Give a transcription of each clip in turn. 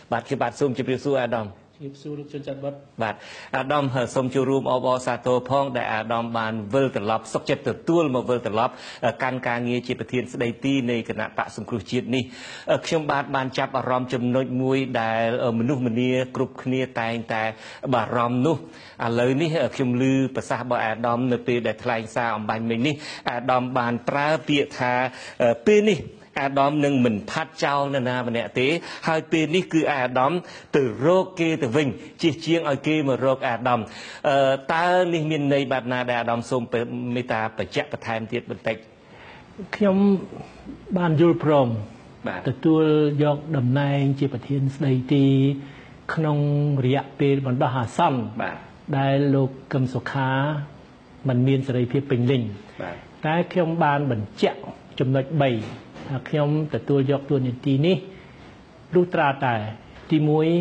បាទគឺបាទសូមជម្រាបសួរអាដាមជម្រាបសួរលោកជនច័ន្ទបុត្របាទអាដាមសូមចូលរួមអបអរសាទរផងដែលអាដាមបានវិលត្រឡប់សុខចិត្តទទួលមកវិលត្រឡប់កាន់ការងារជាប្រធានស្ដីទីនៃគណៈបកសង្គ្រោះជាតិនេះខ្ញុំបានចាប់អារម្មណ៍ចំណុចមួយដែលមនុស្សម្នាគ្រប់គ្នាតែងតែបារម្ភនោះឥឡូវនេះខ្ញុំឮប្រសាសន៍របស់អាដាមនៅពេលដែលថ្លែងសារអំបញ្ញមិញនេះអាដាមបានប្រើពាក្យថាពេលនេះអាដាមនឹងមិនផាត់ចោលនរណាម្នាក់ទេហើយពេលនេះគឺអាដាមទៅរកគេទៅវិញជិះជាងឲ្យគេមករកអាដាមតើនេះមានន័យបែបណាដែលអាដាមសូមមេត្តាបញ្ជាក់បន្ថែមទៀតបន្តិចខ្ញុំបានយល់ព្រមទទួលយកតំណែងជាប្រធានស្ដីទីក្នុងរយៈពេលបណ្ដោះអាសន្នដែលលោកកឹមសុខាមិនមានសេរីភាពពេញលេញតែខ្ញុំបានបញ្ជាក់ចំណុច3ខ្ញុំទទួលយកតួនាទីនេះលុះត្រាតែទី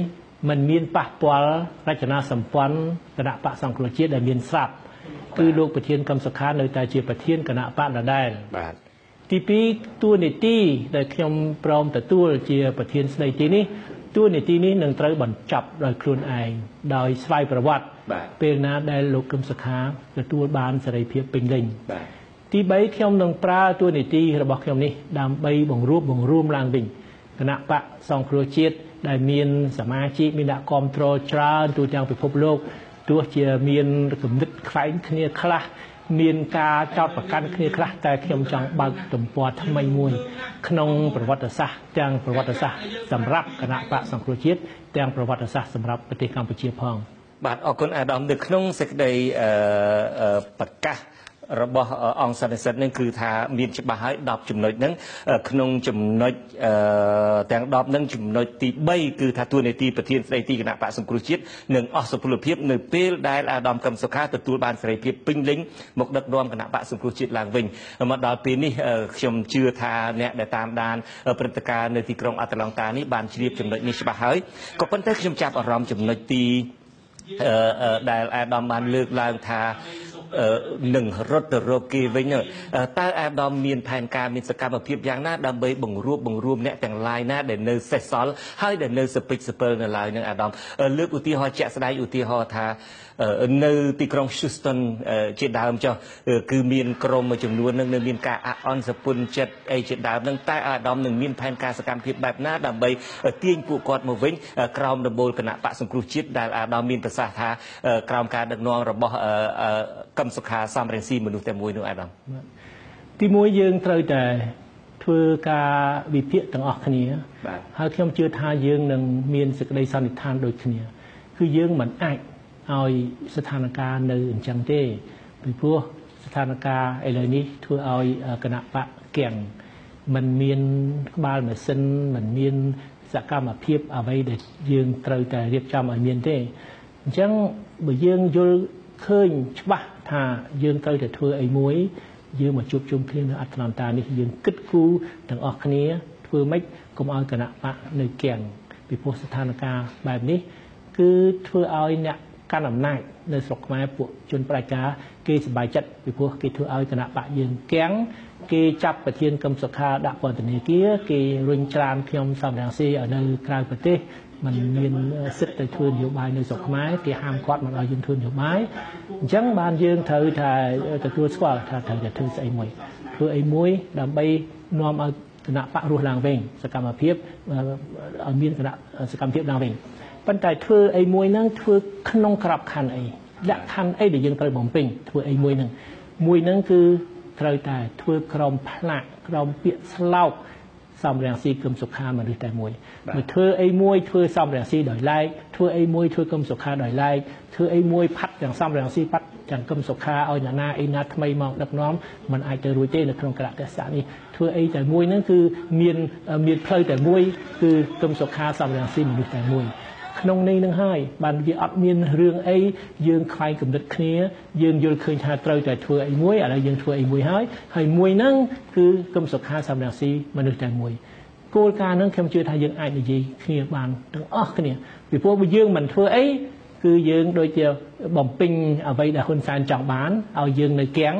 1มันមានប៉ះពាល់រចនាសម្ព័ន្ធគណៈបកសង្គ្រោះជាតិដែលមានស្រាប់គឺលោកប្រធានកឹមសុខានៅតែជាប្រធានគណៈបកដដែលបាទទី2តួនាទីដែលខ្ញុំព្រមទទួលជាប្រធានស្ដីទីនេះតួនាទីនេះនឹងត្រូវបញ្ចប់ដោយខ្លួនឯងដោយស្វ័យប្រវត្តិពេលណាដែលលោកកឹមសុខាទទួលបានសេរីភាពពេញលេញទី3ខ្ញុំនឹងប្រើតួនាទីរបស់ខ្ញុំនេះដើម្បីបង្រួមឡើងវិញគណៈបកសង្គ្រោះជាតិដែលមានសមាជិកមានអ្នកគាំទ្រច្រើនទូទាំងពិភពលោកទោះជាមានគំនិតខ្វែងគ្នាខ្លះមានការចោទប្រកាន់គ្នាខ្លះតែខ្ញុំចង់បើកទំព័រថ្មីមួយក្នុងប្រវត្តិសាស្ត្រទាំងប្រវត្តិសាស្ត្រសម្រាប់គណៈបកសង្គ្រោះជាតិទាំងប្រវត្តិសាស្ត្រសម្រាប់ប្រទេសកម្ពុជាផងបាទអរគុណអាដាមនៅក្នុងសេចក្តីប្រកាសរបស់អង្គសន្និសីទនឹងគឺថាមានច្បាស់ហើយ10ចំណុចហ្នឹងក្នុងចំណុចទាំង10ហ្នឹងចំណុចទី3គឺថាទួលនីតិប្រធានស្ដីទីគណៈបកសង្គ្រោះជាតិនឹងអស់សុពលភាពនៅពេលដែលអាដាមកឹមសុខាទទួលបានសេរីភាពពេញលេញមកដឹកនាំគណៈបកសង្គ្រោះជាតិឡើងវិញមកដល់ពេលនេះខ្ញុំជឿថាអ្នកដែលតាមដានព្រឹត្តិការណ៍នៅទីក្រុងអាត្លង់តានេះបានជ្រាបចំណុចនេះច្បាស់ហើយក៏ប៉ុន្តែខ្ញុំចាប់អារម្មណ៍ចំណុចទីដែលអាដាមបានលើកឡើងថានឹងរត់ទៅរកគេវិញតើអាដាមមានផែនការមានសកម្មភាពយ៉ាងណាដើម្បីបង្រួមអ្នកទាំងឡាយណាដែលនៅសេសសល់ហើយដែលនៅសពិចសពិលនៅឡើយនឹងអាដាមលើកឧទាហរណ៍ជាក់ស្ដែងឧទាហរណ៍ថានៅទីក្រុង Houston ជាដើមចុះគឺមានក្រុមមួយចំនួននឹងនៅមានការអអន់សពុនចិត្តអីជាដើមនឹងតែអាដាមនឹងមានផែនការសកម្មភាពបែបណាដើម្បីទាញពួកគាត់មកវិញក្រោមដំបូលគណៈបកសង្គ្រោះជាតិដែលអាដាមមានប្រសាសន៍ថាក្រោមការដឹកនាំរបស់កឹមសុខាសំរងស៊ីមនុស្សតែមួយនោះអាដាមទី1យើងត្រូវតែធ្វើការវិភាគទាំងអស់គ្នាហើយខ្ញុំជឿថាយើងនឹងមានសេចក្តីសន្និដ្ឋានដូចគ្នាគឺយើងមិនអាចឲ្យស្ថានភាពនៅអញ្ចឹងទេពីព្រោះស្ថានភាពឥឡូវនេះធ្វើឲ្យគណៈបកគាំងมันមានក្បាលម៉ាស៊ីនมันមានសកម្មភាពអ្វីដែលយើងត្រូវតែរៀបចំឲ្យមានទេអញ្ចឹងបើយើងយល់ឃើញច្បាស់ថាយើងត្រូវតែធ្វើអីមួយយើងមកជួបជុំគ្នានៅអាត្លង់តានេះយើងគិតគូរទាំងអស់គ្នាធ្វើម៉េចកុំឲ្យគណៈបកនៅគាំងពីព្រោះស្ថានភាពបែបនេះគឺធ្វើឲ្យអ្នកកាន់អំណាចនៅស្រុកខ្មែរពួកជនប្រជាការគេសប្បាយចិត្តពីព្រោះគេធ្វើឲ្យគណៈបកយើងគាំងគេចាប់ប្រធានកឹមសុខាដាក់ពន្ធនាគារគេរុញច្រានខ្ញុំសំរងស៊ីឲ្យនៅក្រៅប្រទេសมันមានសិទ្ធិទៅធ្វើនយោបាយនៅស្រុកខ្មែរគេហាមគាត់មិនឲ្យយើងធ្វើនយោបាយអញ្ចឹងបានយើងត្រូវតែទទួលស្គាល់ថាត្រូវតែធ្វើស្អីមួយធ្វើអីមួយដើម្បីនាំឲ្យគណៈបករស់ឡើងវិញសកម្មភាពឲ្យមានគណៈសកម្មភាពឡើងវិញប៉ុន្តែធ្វើអីមួយហ្នឹងធ្វើក្នុងក្របខ័ណ្ឌអីលក្ខខណ្ឌអីដែលយើងត្រូវបំពេញធ្វើអីមួយហ្នឹងគឺត្រូវតែធ្វើក្រមផ្លាកក្រមពាក្យស្លោកសំរងស៊ីគឹមសុខាមនុស្សតែមួយមកធ្វើអីមួយធ្វើសំរងស៊ីដោយឡែកធ្វើអីមួយធ្វើគឹមសុខាដោយឡែកធ្វើអីមួយផាត់ទាំងសំរងស៊ីផាត់ទាំងគឹមសុខាឲ្យអ្នកណាអីណាថ្មីមកដឹកនាំมันអាចទៅរួចទេនៅក្នុងគណៈទេសៈនេះធ្វើអីតែមួយហ្នឹងគឺមានផ្លូវតែមួយគឺគឹមសុខាសំរងស៊ីមនុស្សតែមួយក្នុងនេះនឹងហើយបានវាអត់មានរឿងអីយើងខ្វែងគំនិតគ្នាយើងយល់ឃើញថាត្រូវតែធ្វើអីមួយឥឡូវយើងធ្វើអីមួយហើយមួយហ្នឹងគឺគឹមសុខាសំរងស៊ីមនុស្សតែមួយគោលការណ៍ហ្នឹងខ្ញុំជឿថាយើងអាចនិយាយគ្នាបានទាំងអស់គ្នាពីព្រោះបើយើងមិនធ្វើអីគឺយើងដូចជាបំពេញអ្វីដែលហ៊ុនសែនចង់បានឲ្យយើងនៅគាំង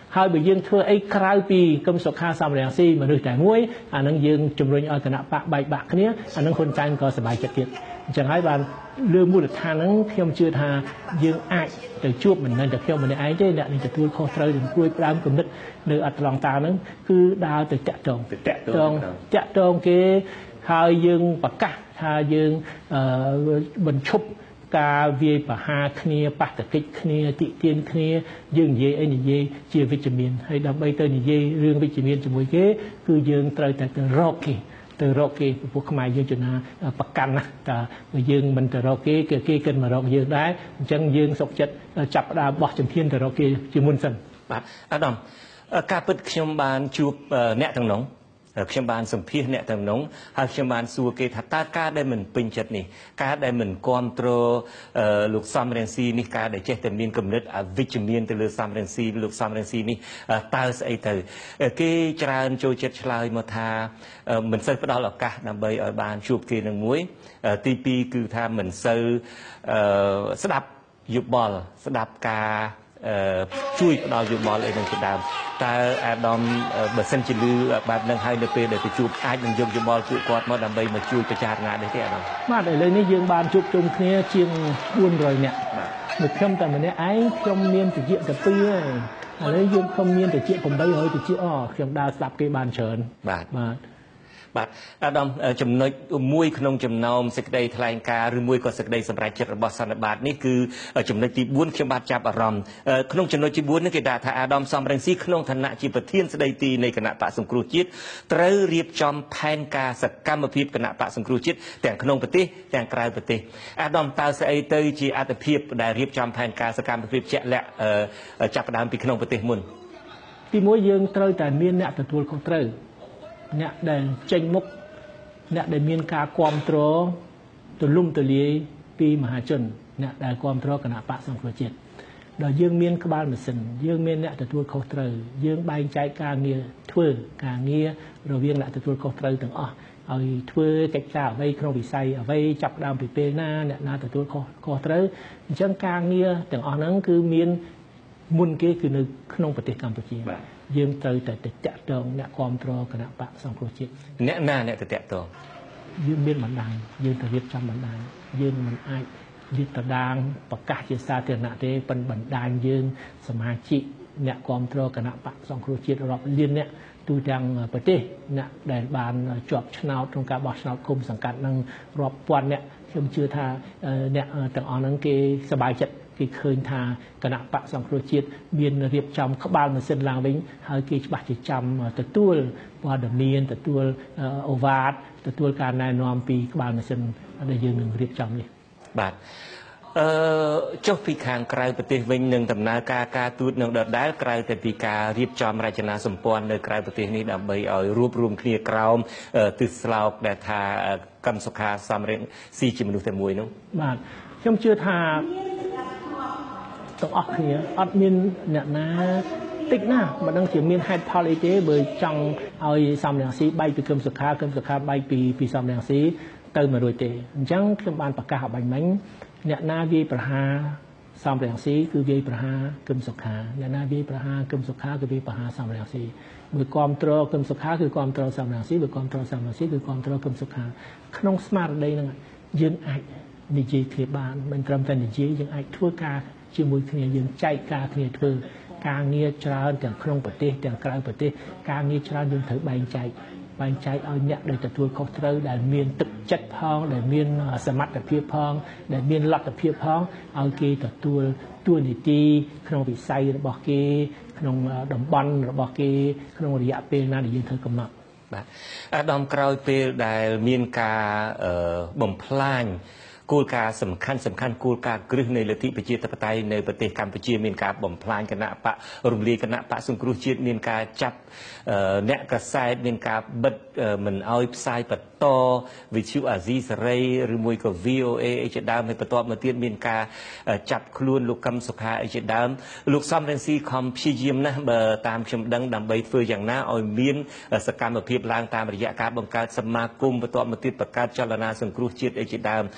ហើយបើយើងធ្វើអីក្រៅពីគឹមសុខាសំរងស៊ីមនុស្សតែមួយអានឹងយើងជំរុញឲ្យគណៈបកបែកបាក់គ្នាអានឹងហ៊ុនសែនក៏សប្បាយចិត្តទៀតអញ្ចឹងហើយបានលើមូលដ្ឋានហ្នឹងខ្ញុំជឿថាយើងអាចទៅជួបមិនមែនតែខ្ញុំម្នាក់ឯងទេអ្នកនឹងទទួលខុសត្រូវនឹងព្រួយផ្ដើមគំនិតនៅអត្តឡង់តាហ្នឹងគឺដើរទៅតាក់ទងគេហើយយើងប្រកាសថាយើងបញ្ឈប់ការវាយប្រហារគ្នាបាតកិច្ចគ្នាតិទៀនគ្នាយើងនិយាយអីនិយាយជាវិជ្ជមានហើយដើម្បីទៅនិយាយរឿងវិជ្ជមានជាមួយគេគឺយើងត្រូវតែទៅរកគេពួកខ្មែរយើងចំណាប្រកាន់ណាតែយើងមិនទៅរកគេគឺគេគិតមករកយើងដែរអញ្ចឹងយើងសុខចិត្តចាប់ផ្ដើមបោះជំហានទៅរកគេជាមុនសិនបាទអាដាមការពិតខ្ញុំបានជួបអ្នកទាំងនោះខ្ញុំបានសម្ភាសអ្នកទាំងនោះហើយខ្ញុំបានសួរគេថាតើការដែលមិនពេញចិត្តនេះការដែលមិនគ្រប់គ្រងលោកសំរងស៊ីនេះការដែលចេះតែមានគំនិតអវិជ្ជមានទៅលើសំរងស៊ីលោកសំរងស៊ីនេះតើស្អីទៅគេច្រើនចូលចិត្តឆ្លើយមកថាមិនសូវផ្ដល់ឱកាសដើម្បីឲ្យបានជួបគេនឹងមួយទី2គឺថាមិនសូវស្ដាប់យោបល់ស្ដាប់ការជួយផ្ដល់យោបល់អីនឹងជាដើមតើអាដាមបើសិនជាលឺបែបហ្នឹងហើយនៅពេលដែលទៅជួបអាចនឹងយកយោបល់ពួកគាត់មកដើម្បីមកជួយពិចារណានេះទេអាដាមបាទឥឡូវនេះយើងបានជួបជុំគ្នាជាង400នាក់នៅខ្ញុំតែម្នាក់ឯងខ្ញុំមានតិចតែ2ហើយឥឡូវយើងខ្ញុំមានតិច800តិចខ្ញុំដើរស្ដាប់គេបានច្រើនបាទអាដាមចំណុចមួយក្នុងចំណោមសេចក្តីថ្លែងការណ៍ឬមួយក៏សេចក្តីសម្រេចចិត្តរបស់សន្និបាតនេះគឺចំណុចទី4ខ្ញុំបាទចាប់អារម្មណ៍ក្នុងចំណុចទី4នេះគេដាក់ថាអាដាមសំរងស៊ីក្នុងឋានៈជាប្រធានស្ដីទីនៃគណៈបកសង្គ្រោះជាតិត្រូវរៀបចំផែនការសកម្មភាពគណៈបកសង្គ្រោះជាតិទាំងក្នុងប្រទេសទាំងក្រៅប្រទេសអាដាមតើស្អីទៅជាអត្ថភាពដែលរៀបចំផែនការសកម្មភាពជាក់លាក់ចាប់ផ្ដើមពីក្នុងប្រទេសមុនទី1យើងត្រូវតែមានអ្នកទទួលខុសត្រូវអ្នកដែលចេញមុខអ្នកដែលមានការគ្រប់គ្រងទូលំទូលាយពីមហាជនអ្នកដែលគ្រប់គ្រងគណៈបកសង្គ្រោះជាតិដល់យើងមានក្បាលម៉ាស៊ីនយើងមានអ្នកទទួលខុសត្រូវយើងបែងចែកការងារធ្វើការងាររវាងអ្នកទទួលខុសត្រូវទាំងអស់ឲ្យធ្វើកិច្ចការអ្វីក្នុងវិស័យអ្វីចាប់ផ្ដើមពីពេលណាអ្នកណាទទួលខុសត្រូវអញ្ចឹងការងារទាំងអស់ហ្នឹងគឺមានមុនគេគឺនៅក្នុងប្រទេសកម្ពុជាយើងត្រូវតែតាក់ទងអ្នកគ្រប់គ្រងគណៈបកសង្គ្រោះជាតិអ្នកណាអ្នកទៅតាក់ទងយើងមានបណ្ដាញយើងទៅរៀបចំបណ្ដាញយើងមិនអាចលាតត្រដាងប្រកាសជាសាធារណៈទេប៉ុន្តែបណ្ដាញយើងសមាជិកអ្នកគ្រប់គ្រងគណៈបកសង្គ្រោះជាតិរាប់លានអ្នកទូទាំងប្រទេសអ្នកដែលបានជាប់ឆ្នោតក្នុងការបោះឆ្នោតគុំសង្កាត់នឹងរាប់ពាន់អ្នកខ្ញុំជឿថាអ្នកទាំងអស់ហ្នឹងគេសប្បាយចិត្តគេឃើញថាគណៈបកសង្គ្រោះជាតិមានរៀបចំក្បាលម៉ាស៊ីនឡើងវិញហើយគេច្បាស់ជាចាំទទួលព័ត៌មានទទួលអូវ៉ាតទទួលការណែនាំពីក្បាលម៉ាស៊ីនដែលយើងនឹងរៀបចំនេះបាទចុះពីខាងក្រៅប្រទេសវិញនឹងដំណើរការទូតនឹងដដែលក្រៅតែពីការរៀបចំរចនាសម្ព័ន្ធនៅក្រៅប្រទេសនេះដើម្បីឲ្យរួបរวมគ្នាក្រោមទិសស្លោកដែលថាកម្មសុខាសំរងស៊ីជាមនុស្សតែមួយនោះបាទខ្ញុំជឿថាទាំងអស់គ្នាអត់មានអ្នកណាតិចណាមិនដឹងជាមានហេតុផលអីទេបើចង់ឲ្យសំរងស៊ីបែកពីគឹមសុខាបែកពីសំរងស៊ីទៅមិនរួចទេអញ្ចឹងខ្ញុំបានប្រកាសឲ្យបាញ់មិញអ្នកណាវាយប្រហារសំរងស៊ីគឺវាយប្រហារគឹមសុខាអ្នកណាវាយប្រហារគឹមសុខាគឺវាយប្រហារសំរងស៊ីបើគ្រប់គ្រងគឹមសុខាគឺគ្រប់គ្រងសំរងស៊ីបើគ្រប់គ្រងសំរងស៊ីគឺគ្រប់គ្រងគឹមសុខាក្នុងស្មារតីហ្នឹងយើងអាចនិយាយគ្នាបានមិនត្រឹមតែនិយាយយើងអាចធ្វើការជាមួយគ្នាយើងចែកការគ្នាធ្វើការងារច្រើនទាំងក្នុងប្រទេសទាំងក្រៅប្រទេសការងារច្រើនយើងត្រូវបែងចែកឲ្យអ្នកដែលទទួលខុសត្រូវដែលមានទឹកចិត្តផងដែលមានសមត្ថភាពផងដែលមានលទ្ធភាពផងឲ្យគេទទួលតួនាទីក្នុងវិស័យរបស់គេក្នុងតំបន់របស់គេក្នុងរយៈពេលណាដែលយើងត្រូវកំណត់បាទអាដាមក្រោយពេលដែលមានការបំផ្លាញគោលការណ៍សំខាន់គោលការណ៍គ្រឹះនៃលទ្ធិប្រជាធិបតេយ្យនៅប្រទេសកម្ពុជាមានការបំផ្លាញគណៈបករំលាយគណៈបកសង្គ្រោះជាតិមានការចាប់អ្នកកសែតមានការបិទមិនអោយផ្សាយបន្តវិទ្យុអាស៊ីសេរីឬមួយក៏ VOA អីជាដើមហើយបន្ទាប់មកទៀតមានការចាប់ខ្លួនលោកកឹមសុខាអីជាដើមលោកសំរងស៊ីខំព្យាយាមណាស់បើតាមខ្ញុំដឹងដើម្បីធ្វើយ៉ាងណាឲ្យមានសកម្មភាពឡើងតាមរយៈការបង្កើតសមាគមបន្ទាប់មកទៀតបង្កើតចលនាសង្គ្រោះជាតិអីជាដើមហ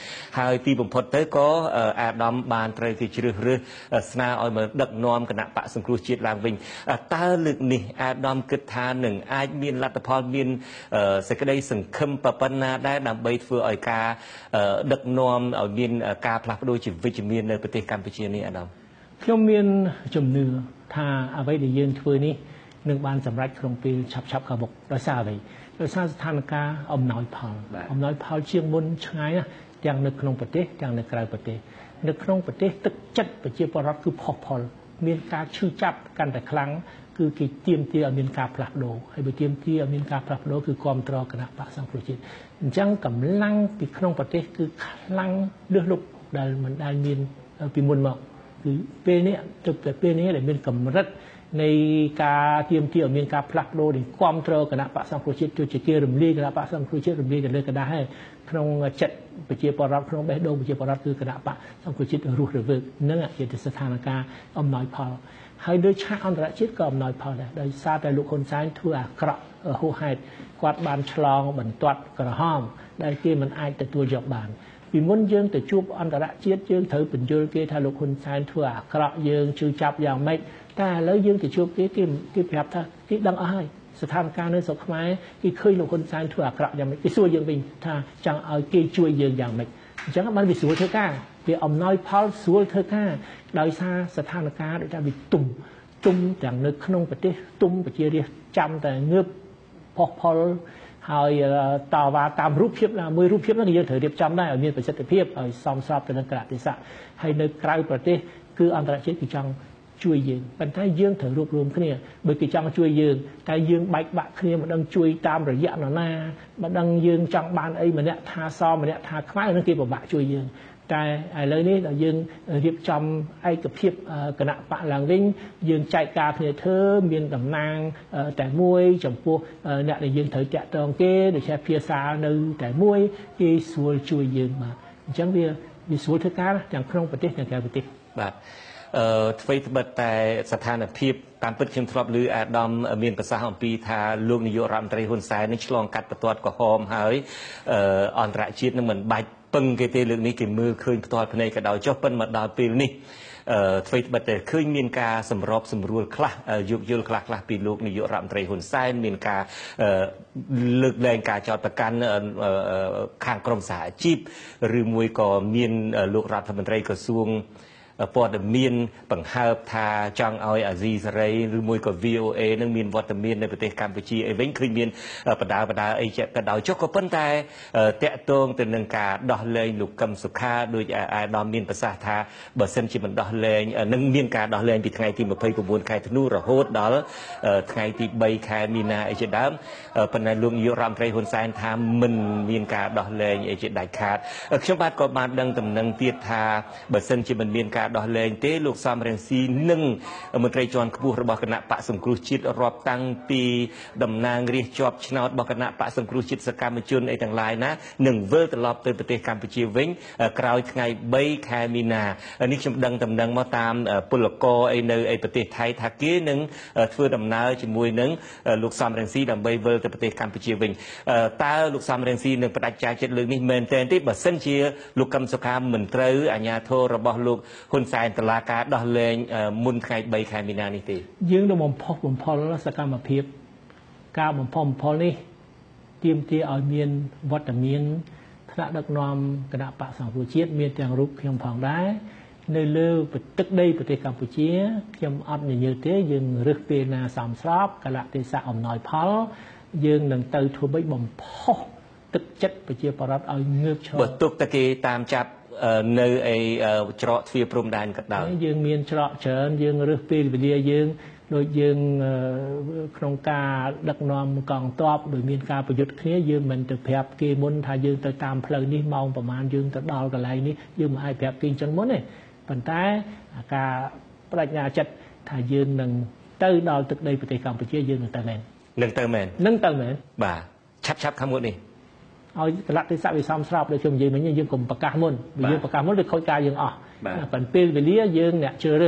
ហើយទីបំផុតទៅក៏អាដាមបានត្រូវគេជ្រើសរើសស្នើឲ្យមកដឹកនាំគណៈបកសង្គ្រោះជាតិឡើងវិញតើលើកនេះអាដាមគិតថានឹងអាចមានលទ្ធផលមានសេចក្តីសង្ឃឹមប៉ុណ្ណាដែរដើម្បីធ្វើឲ្យការដឹកនាំឲ្យមានការផ្លាស់ប្ដូរជាវិជ្ជមាននៅប្រទេសកម្ពុជានេះអាដាមខ្ញុំមានជំនឿថាអ្វីដែលយើងធ្វើនេះនឹងបានសម្រេចក្នុងពេលឆាប់ខាងមុខដោយសារអ្វីដោយសារស្ថានភាពអំណោយផលជាងមុនឆ្ងាយណាស់ទាំងនៅក្នុងប្រទេសទាំងនៅក្រៅប្រទេសនៅក្នុងប្រទេសទឹកចិត្តប្រជាពលរដ្ឋគឺផុសផុលមានការឈឺចាប់កាន់តែខ្លាំងគឺគេទាមទារឲ្យមានការផ្លាស់ប្ដូរហើយបើទាមទារឲ្យមានការផ្លាស់ប្ដូរគឺគ្រប់គ្រងគណៈបកសង្គ្រោះជាតិអញ្ចឹងកម្លាំងពីក្នុងប្រទេសគឺខ្លាំងលើសលប់ដែលមិនដែលមានពីមុនមកគឺពេលនេះទើបតែពេលនេះដែលមានកម្រិតនៃការទាមទារឲ្យមានការផ្លាស់ប្ដូរនិងគ្រប់គ្រងគណៈបកសង្គ្រោះជាតិជួយជាគេរំលាយគណៈបកសង្គ្រោះជាតិរំលាយទៅលើกระดาษហើយក្នុងចិត្តប្រជាពលរដ្ឋក្នុងបេះដូងប្រជាពលរដ្ឋគឺគណៈបកសង្គ្រោះជាតិរស់រវើកនឹងជាស្ថានភាពអំណោយផលហើយដោយឆាកអន្តរជាតិក៏អំណោយផលដែរដោយសារតែលោកហ៊ុនសែនធ្វើអាក្រក់ហួសហេតុគាត់បានឆ្លងបន្ទាត់ក្រហមដែលគេមិនអាចទទួលយកបានពីមុនយើងទៅជួបអន្តរជាតិយើងត្រូវបញ្យល់គេថាលោកហ៊ុនសែនធ្វើអាក្រក់យើងជឿចាប់យ៉ាងម៉េចតែឥឡូវយើងទៅជួបគេប្រាប់ថាគេដឹងអស់ហើយស្ថានភាពនៅស្រុកខ្មែរគេឃើញលោកហ៊ុនសែនធ្វើអាក្រក់យ៉ាងម៉េចគេសួរយើងវិញថាចង់ឲ្យគេជួយយើងយ៉ាងម៉េចអញ្ចឹងបានវាស្រួលធ្វើការវាអំណោយផលស្រួលធ្វើការដោយសារស្ថានភាពដូចថាវាទុំទាំងនៅក្នុងប្រទេសទុំប្រជារាស្ត្រចាំតែងើបផុសផុលហើយតវ៉ាតាមរូបភាពណាមួយរូបភាពហ្នឹងយើងត្រូវរៀបចំដែរឲ្យមានប្រសិទ្ធភាពឲ្យសមស្របទៅនឹងកលៈទេសៈហើយនៅក្រៅប្រទេសគឺអន្តរជាតិគឺចង់ជួយយើងប៉ុន្តែយើងត្រូវរួបរวมគ្នាបើគេចង់ជួយយើងតែយើងបែកបាក់គ្នាមិនដឹងជួយតាមរយៈនរណាមិនដឹងយើងចង់បានអីម្នាក់ថាសម្នាក់ថាខ្មៅនឹងគេពិបាកជួយយើងតែឥឡូវនេះដល់យើងរៀបចំឯកភាពគណៈបកឡើងវិញយើងចែកការគ្នាធ្វើមានតំណាងតែមួយចំពោះអ្នកដែលយើងត្រូវតាក់ទងគេដូចជាភាសានៅតែមួយគេស្រួលជួយយើងបាទអញ្ចឹងវាស្រួលធ្វើការទាំងក្នុងប្រទេសទាំងក្រៅប្រទេសបាទអ្វីត្បិតតែស្ថានភាពតាមពិតខ្ញុំធ្លាប់ឮអាដាមមានប្រសាសន៍អំពីថាលោកនាយករដ្ឋមន្ត្រីហ៊ុនសែននេះឆ្លងកាត់បន្ទាត់ក្រហមហើយអន្តរជាតិនឹងមិនបាច់ពឹងគេទេលើកនេះគេមើលឃើញផ្ទាល់ភ្នែកក៏ដោយចុះប៉ុន្តែមកដល់ពេលនេះអ្វីត្បិតតែឃើញមានការសម្របសម្រួលខ្លះយោគយល់ខ្លះពីលោកនាយករដ្ឋមន្ត្រីហ៊ុនសែនមានការលើកលែងការចោទប្រកាន់ខាងក្រមសហជីពឬមួយក៏មានលោករដ្ឋមន្ត្រីក្រសួងព័ត៌មានបង្ហើបថាចង់ឲ្យអាស៊ីសេរីឬមួយក៏ VOA នឹងមានវត្តមាននៅប្រទេសកម្ពុជាអីវិញឃើញមានបដាអីក៏ដោយចុះក៏ប៉ុន្តែតាក់ទងទៅនឹងការដោះលែងលោកកឹមសុខាដោយអាដាមមានប្រសាសន៍ថាបើសិនជាមិនដោះលែងនឹងមានការដោះលែងពីថ្ងៃទី29ខែធ្នូរហូតដល់ថ្ងៃទី3ខែមីនាអីជាដើមប៉ុន្តែលោកនាយករដ្ឋមន្ត្រីហ៊ុនសែនថាមិនមានការដោះលែងអីជាដាច់ខាតខ្ញុំបាទក៏បានដឹងដំណឹងទៀតថាបើសិនជាមិនមានការដោះលែងទេលោកសំរងស៊ីនិងមន្ត្រីជាន់ខ្ពស់របស់គណៈបកសង្គ្រោះជាតិរាប់តាំងពីតំណាងរាស្ត្រជាប់ឆ្នោតរបស់គណៈបកសង្គ្រោះជាតិសកម្មជនអីទាំងឡាយណានឹងវិលត្រឡប់ទៅប្រទេសកម្ពុជាវិញក្រោយថ្ងៃ3ខែមីនានេះខ្ញុំដឹងដំណឹងមកតាមពលករអីនៅប្រទេសថៃថាគេនឹងធ្វើដំណើរជាមួយនឹងលោកសំរងស៊ីដើម្បីវិលទៅប្រទេសកម្ពុជាវិញតើលោកសំរងស៊ីនឹងបដិញ្ញាចិត្តលើកនេះមែនទេបើសិនជាលោកកឹមសុខាមិនត្រូវអាជ្ញាធររបស់លោកហ៊ុនសែនតុលាការដោះលែងមុនថ្ងៃ3ខែមីនានេះទេយើងនឹងបំផុសបំផុលសកម្មភាពការបំផុសបំផុលនេះទាមទារឲ្យមានវត្តមានថ្នាក់ដឹកនាំគណៈបកសង្គ្រោះជាតិមានទាំងរូបខ្ញុំផងដែរនៅលើទឹកដីប្រទេសកម្ពុជាខ្ញុំអត់ញញើទេយើងរើសពេលណាសមស្របកលៈទេសៈអំណោយផលយើងនឹងទៅធ្វើម៉េចបំផុសទឹកចិត្តប្រជាពលរដ្ឋឲ្យងើបឈរបើទុកតែគេតាមចាប់នៅច្រកទ្វារព្រំដែនក៏ដោយយើងមានច្រកច្រើនយើងរើសពេលវេលាយើងដូចយើងក្នុងការដឹកនាំកងទ័ពដោយមានការប្រយុទ្ធគ្នាយើងមិនទៅប្រាប់គេមុនថាយើងទៅតាមផ្លូវនេះម៉ោងប្រហែលយើងទៅដល់កន្លែងនេះយើងមិនអាចប្រាប់គេអញ្ចឹងមុនទេប៉ុន្តែការបដិញ្ញាចិត្តថាយើងនឹងទៅដល់ទឹកដីប្រទេសកម្ពុជាយើងនឹងទៅមែននឹងទៅមែនបាទឆាប់ខាងមុខនេះឲ្យកលៈទេសៈវាសមស្របដូចខ្ញុំនិយាយមិញយើងកុំប្រកាសមុនបើយើងប្រកាសមុនវាខូចការយើងអស់ប៉ុន្តែពេលវេលាយើងអ្នកជ្រើសរើស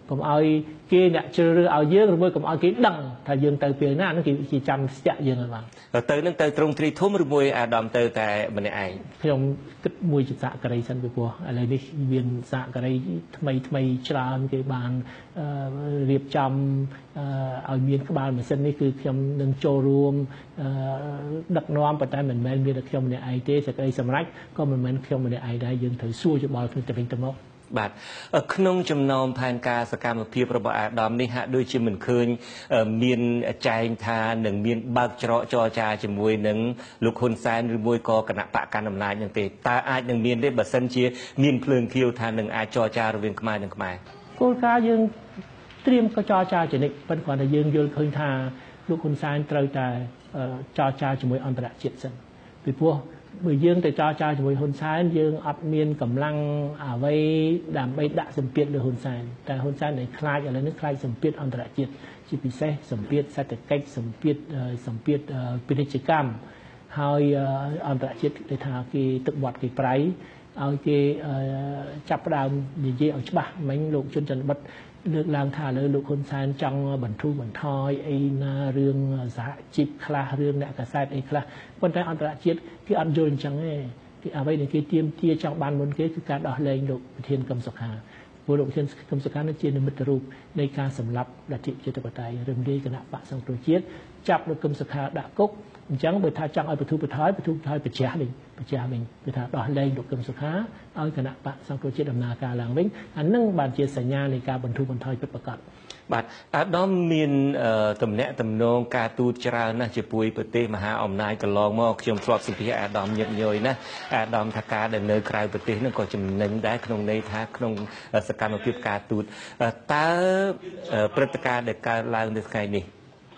កុំឲ្យគេអ្នកជ្រើសរើសឲ្យយើងឬមួយកុំឲ្យគេដឹងថាយើងទៅពេលណាហ្នឹងគេចាំស្ទាក់យើងហើយបាទទៅនឹងទៅត្រង់ទ្រីធំឬមួយអាដាមទៅតែម្នាក់ឯងខ្ញុំគិតមួយជាសហការីសិនពីព្រោះឥឡូវនេះមានសហការីថ្មីច្រើនគេបានរៀបចំឲ្យមានក្បាលម៉ាស៊ីននេះគឺខ្ញុំនឹងចូលរួមដឹកនាំប៉ុន្តែមិនមែនមានតែខ្ញុំម្នាក់ឯងទេសេចក្តីសម្រេចក៏មិនមែនខ្ញុំម្នាក់ឯងដែរយើងត្រូវសួរយោបល់គ្នាទៅវិញទៅមកបាទក្នុងចំណោមផែនការសកម្មភាពរបស់អាដាមនេះហាក់ដូចជាមិនឃើញមានចែងថានឹងមានបើកច្រកចរចាជាមួយនឹងលោកហ៊ុនសែនឬមួយក៏គណៈបកកណ្ដាលអំណាចនឹងទេតើអាចនឹងមានទេបើសិនជាមានភ្លើងខៀវថានឹងអាចចរចារវាងខ្មែរនិងខ្មែរគោលការណ៍យើងត្រៀមក៏ចរចាជានិច្ចប៉ុន្តែគ្រាន់តែយើងយល់ឃើញថាលោកហ៊ុនសែនត្រូវតែចរចាជាមួយអន្តរជាតិសិនពីព្រោះបើយើងទៅចរចាជាមួយហ៊ុនសែនយើងអត់មានកម្លាំងអ្វីដើម្បីដាក់សម្ពាធលើហ៊ុនសែនតែហ៊ុនសែននឹងខ្លាចឥឡូវនេះខ្លាចសម្ពាធអន្តរជាតិជាពិសេសសម្ពាធសេដ្ឋកិច្ចសម្ពាធពាណិជ្ជកម្មហើយអន្តរជាតិគេថាគេទឹកវត្តគេប្រៃឲ្យគេចាប់ផ្ដើមនិយាយឲ្យច្បាស់មិញលោកជុនច័ន្ទបុតលើកឡើងថាឥឡូវលោកហ៊ុនសែនចង់បន្ធូរបន្ថយអីណារឿងសហជីពខ្លះរឿងអ្នកកាសែតអីខ្លះប៉ុន្តែអន្តរជាតិគេអត់យល់អញ្ចឹងទេគេអ្វីដែលគេទាមទារចង់បានមុនគេគឺការដោះលែងលោកប្រធានកឹមសុខាព្រោះលោកប្រធានកឹមសុខានឹងជានិមិត្តរូបនៃការសម្លាប់លទ្ធិប្រជាធិបតេយ្យរំលាយគណៈបកសង្គ្រោះជាតិចាប់លោកកឹមសុខាដាក់គុកអញ្ចឹងបើថាចង់ឲ្យបទុបថយប្រជះវិញគឺថាដោះលែងលោកកឹមសុខាឲ្យគណៈបកសង្គ្រោះជាតិដំណើរការឡើងវិញអានឹងបានជាសញ្ញានៃការបន្ធូរបន្ថយពិតប្រាកដបាទអាដាមមានតំណែងតំណងការទូតច្រើនណាស់ជាមួយប្រទេសមហាអំណាចកន្លងមកខ្ញុំធ្លាប់សម្ភាសអាដាមញឹកញយណាអាដាមថាការដែលនៅក្រៅប្រទេសនឹងក៏ចំណេញដែរក្នុងន័យថាក្នុងសកម្មភាពការទូតតើព្រឹត្តិការណ៍ដែលកើតឡើងនៅថ្ងៃនេះ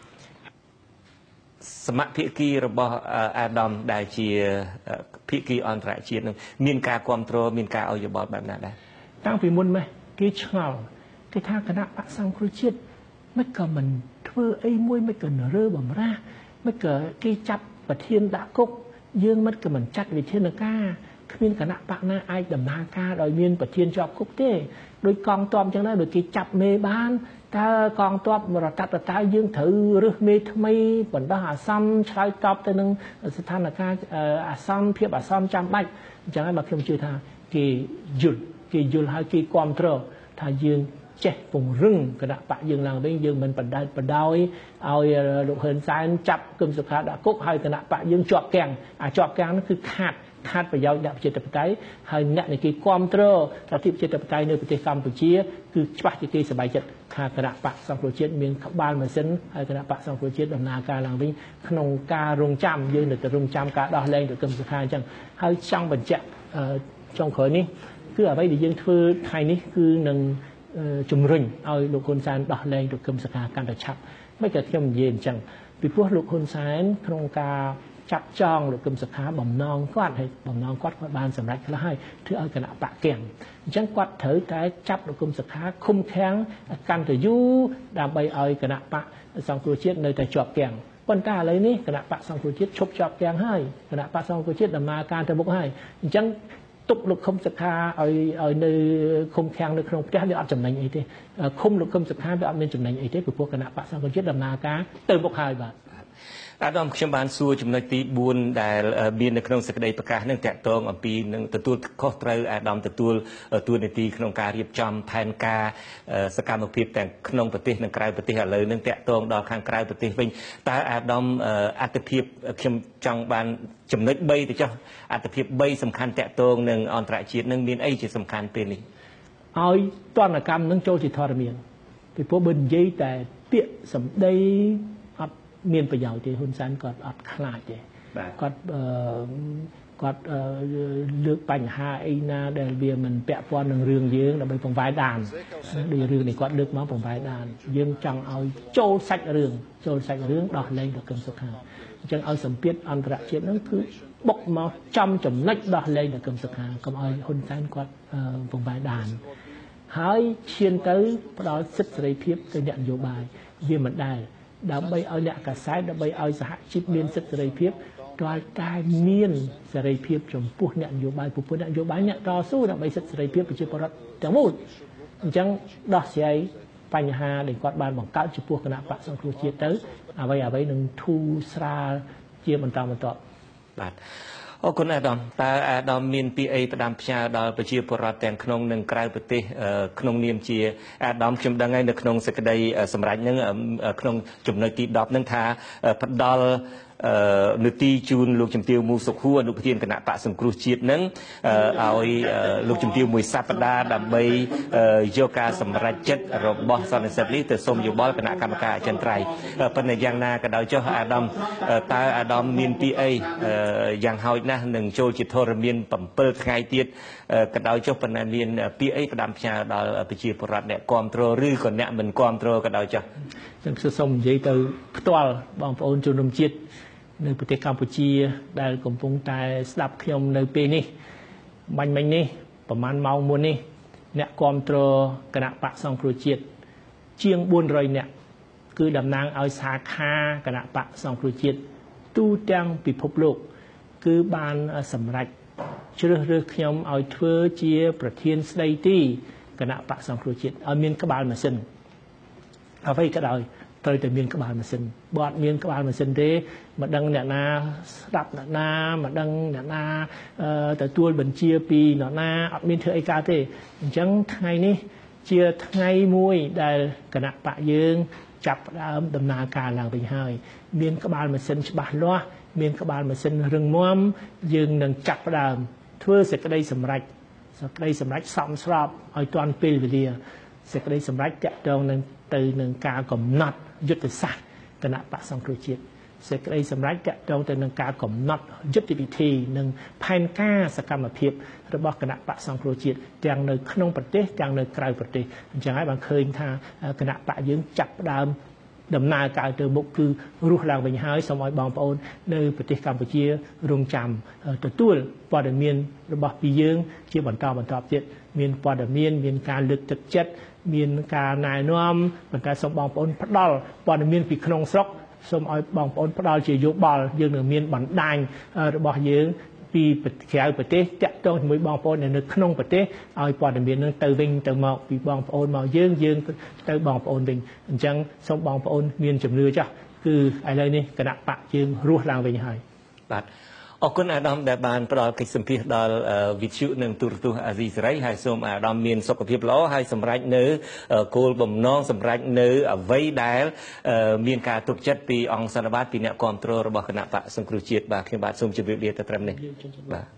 សមភាគីរបស់អាដាមដែលជាភាគីអន្តរជាតិនឹងមានការគ្រប់គ្រងមានការអយោបល់បែបណាដែរតាំងពីមុនម៉េះគេឆ្ងល់គេថាគណៈបកសង្គ្រោះជាតិមិនក៏មិនធ្វើអីមួយមិនក៏រើបំរាស់មិនក៏គេចាប់ប្រធានដាក់គុកយើងមិនក៏មិនចាត់វិធានការគ្មានគណៈបកណាអាចដំណើរការដោយមានប្រធានជាប់គុកទេដោយកងទ័ពអញ្ចឹងដែរដូចគេចាប់មេបានតើកងទ័ពរដ្ឋបតៅយើងត្រូវរើសមេថ្មីបណ្ដោះអាសន្នឆ្លើយតបទៅនឹងស្ថានភាពអាសន្នភាពអាសន្នចាំបាច់អញ្ចឹងហើយមកខ្ញុំជឿថាគេយល់ហើយគេគ្រប់គ្រងថាយើងចេះពង្រឹងគណៈបកយើងឡើងវិញយើងមិនបណ្ដេញបដោយឲ្យលោកហ៊ុនសែនចាប់គឹមសុខាដាក់គុកហើយគណៈបកយើងជាប់គាំងជាប់គាំងនោះគឺខាតប្រយោជន៍អ្នកប្រជាធិបតេយ្យហើយអ្នកនៃគេគ្រប់គ្រងលទ្ធិប្រជាធិបតេយ្យនៅប្រទេសកម្ពុជាគឺច្បាស់ជាគេសប្បាយចិត្តថាគណៈបកសង្គ្រោះជាតិមានក្បាលម៉ាស៊ីនហើយគណៈបកសង្គ្រោះជាតិដំណើរការឡើងវិញក្នុងការរងចាំយើងនៅតែរងចាំការដោះលែងលោកគឹមសុខាអញ្ចឹងហើយចង់បញ្ជាក់ចុងក្រោយនេះគឺអ្វីដែលយើងធ្វើថ្ងៃនេះគឺនឹងជំរុញឲ្យលោកហ៊ុនសែនដោះលែងលោកកឹមសុខាកាន់តែឆាប់មិនក៏ខ្ញុំនិយាយអញ្ចឹងពីព្រោះលោកហ៊ុនសែនក្នុងការចាប់ចងលោកកឹមសុខាបំណងគាត់បានសម្រេចខ្លះហើយធ្វើឲ្យគណៈបកគាំងអញ្ចឹងគាត់ត្រូវតែចាប់លោកកឹមសុខាឃុំឃាំងកាន់តែយូរដើម្បីឲ្យគណៈបកសង្គ្រោះជាតិនៅតែជាប់គាំងប៉ុន្តែឥឡូវនេះគណៈបកសង្គ្រោះជាតិឈប់ជាប់គាំងហើយគណៈបកសង្គ្រោះជាតិដំណើរការទៅមុខហើយអញ្ចឹងទុកលោកកឹមសុខាឲ្យនៅឃុំឃាំងនៅក្នុងផ្ទះវាអត់ចំណេញអីទេឃុំលោកកឹមសុខាវាអត់មានចំណេញអីទេពីព្រោះគណៈបកសង្គ្រោះជាតិដំណើរការទៅមុខហើយបាទអាដាមខ្ញុំបានសួរចំណុចទី4ដែលមាននៅក្នុងសេចក្តីប្រកាសនឹងតាក់ទងអំពីនឹងទទួលខុសត្រូវអាដាមទទួលតួនាទីក្នុងការរៀបចំផែនការសកម្មភាពទាំងក្នុងប្រទេសនិងក្រៅប្រទេសឥឡូវនឹងតាក់ទងដល់ខាងក្រៅប្រទេសវិញតើអាដាមអត្ថភាពខ្ញុំចង់បានចំណុច3ទៅចុះអត្ថភាព3សំខាន់តាក់ទងនឹងអន្តរជាតិនឹងមានអីជាសំខាន់ពេលនេះឲ្យទណ្ឌកម្មនឹងចូលជាធរមានពីព្រោះបើនិយាយតែពាក្យសម្ដីមានប្រយោជន៍ទេហ៊ុនសែនគាត់អត់ខ្លាចទេគាត់លើកបញ្ហាអីណាដែលវាមិនពាក់ព័ន្ធនឹងរឿងយើងដើម្បីបង្វែរដានដូចរឿងនេះគាត់លើកមកបង្វែរដានយើងចង់ឲ្យចូលសាច់រឿងដោះលែងលោកកឹមសុខាអញ្ចឹងឲ្យសម្ពាធអន្តរជាតិហ្នឹងគឺបុកមកចំចំណុចដោះលែងលោកកឹមសុខាកុំឲ្យហ៊ុនសែនគាត់បង្វែរដានហើយឈានទៅផ្ដល់សិទ្ធិសេរីភាពទៅអ្នកនយោបាយវាមិនដែរដើម្បីឲ្យអ្នកកាសែតដើម្បីឲ្យសហជីពមានសិទ្ធិសេរីភាពទាល់តែមានសេរីភាពចំពោះអ្នកនយោបាយអ្នកនយោបាយអ្នកតស៊ូដើម្បីសិទ្ធិសេរីភាពប្រជាពលរដ្ឋទាំងមូលចឹងដោះស្រាយបញ្ហាដែលគាត់បានបង្កើតចំពោះគណៈបកសង្គ្រោះជាតិទៅអ្វីនឹងធូរស្រាលជាបន្តបន្ទាប់បាទអរគុណអាដាមតើអាដាមមានពីអីផ្ដាំផ្ញើដល់ប្រជាពលរដ្ឋទាំងក្នុងនិងក្រៅប្រទេសក្នុងនាមជាអាដាមខ្ញុំដឹងហើយនៅក្នុងសេចក្តីសម្រេចនឹងក្នុងចំណុចទី10នឹងថាផ្ដល់នីតិជូនលោកជំទាវមូសុខួរអនុប្រធានគណៈបកសង្គ្រោះជាតិនឹងឲ្យលោកជំទាវមួយសប្តាហ៍ដើម្បីយកការសម្រេចចិត្តរបស់សន្និសីទនេះទៅសូមយោបល់គណៈកម្មការអចិន្ត្រៃយ៍ប៉ុន្តែយ៉ាងណាក៏ដោយចុះអាដាមតើអាដាមមានពីអីយ៉ាងហោចណាស់នឹងចូលជាធរមាន7ថ្ងៃទៀតក៏ដោយចុះប៉ុន្តែមានពីអីផ្ដាំផ្ញើដល់ប្រជាពលរដ្ឋអ្នកគ្រប់គ្រងឬក៏អ្នកមិនគ្រប់គ្រងក៏ដោយចុះខ្ញុំសូមនិយាយទៅផ្ទាល់បងប្អូនជនរួមជាតិនៅប្រទេសកម្ពុជាដែលកំពុងតែស្ដាប់ខ្ញុំនៅពេលនេះបាញ់មិញនេះប្រហែលម៉ោងមុននេះអ្នកគ្រប់គ្រងគណៈបកសង្គ្រោះជាតិជាង400នាក់គឺតំណាងឲ្យសាខាគណៈបកសង្គ្រោះជាតិទូទាំងពិភពលោកគឺបានសម្រេចជ្រើសរើសខ្ញុំឲ្យធ្វើជាប្រធានស្ដីទីគណៈបកសង្គ្រោះជាតិឲ្យមានក្បាលម៉ាស៊ីនអ្វីក៏ដោយត្រូវតែមានក្បាលម៉ាស៊ីនបើអត់មានក្បាលម៉ាស៊ីនទេមិនដឹងអ្នកណាស្ដាប់អ្នកណាមិនដឹងអ្នកណាទទួលបញ្ជាពីអ្នកណាអត់មានធ្វើអីកើតទេអញ្ចឹងថ្ងៃនេះជាថ្ងៃមួយដែលគណៈបកយើងចាប់ផ្ដើមដំណើរការឡើងវិញហើយមានក្បាលម៉ាស៊ីនច្បាស់លាស់មានក្បាលម៉ាស៊ីនរឹងមាំយើងនឹងចាប់ផ្ដើមធ្វើសេចក្តីសម្រេចសមស្របឲ្យទាន់ពេលវេលាសេចក្តីសម្រេចតាក់ទងនឹងការកំណត់យុទ្ធសាស្ត្រគណៈបកសង្គ្រោះជាតិសេចក្តីសម្រេចតាក់ទងទៅនឹងការកំណត់យុទ្ធវិធីនិងផែនការសកម្មភាពរបស់គណៈបកសង្គ្រោះជាតិទាំងនៅក្នុងប្រទេសទាំងនៅក្រៅប្រទេសអញ្ចឹងហើយបានឃើញថាគណៈបកយើងចាប់ផ្ដើមដំណើរការទៅមុខគឺរស់ឡើងវិញហើយសូមឲ្យបងប្អូននៅប្រទេសកម្ពុជារងចាំទទួលព័ត៌មានរបស់ពីយើងជាបន្តទៀតមានព័ត៌មានមានការលើកទឹកចិត្តមានការណែនាំប៉ុន្តែសូមបងប្អូនផ្ដល់ព័ត៌មានពីក្នុងស្រុកសូមឲ្យបងប្អូនផ្ដល់ជាយោបល់យើងនឹងមានបណ្ដាញរបស់យើងពីក្រៅប្រទេសតាក់ទងជាមួយបងប្អូននៅក្នុងប្រទេសឲ្យព័ត៌មាននឹងទៅវិញទៅមកពីបងប្អូនមកយើងទៅបងប្អូនវិញអញ្ចឹងសូមបងប្អូនមានជំនឿចាស់គឺឥឡូវនេះគណៈបកយើងរស់ឡើងវិញហើយបាទអរគុណអាដាមដែលបានផ្ដល់កិច្ចសម្ភាសដល់វិទ្យុនិងទូរទស្សន៍អាស៊ីសេរីហើយសូមអាដាមមានសុខភាពល្អហើយសម្រេចនៅគោលបំណងសម្រេចនៅអ្វីដែលមានការទុកចិត្តពីអង្គសន្និបាតពីអ្នកគ្រប់គ្រងរបស់គណៈបកសង្គ្រោះជាតិបាទខ្ញុំបាទសូមជម្រាបលាទៅត្រឹមនេះបាទ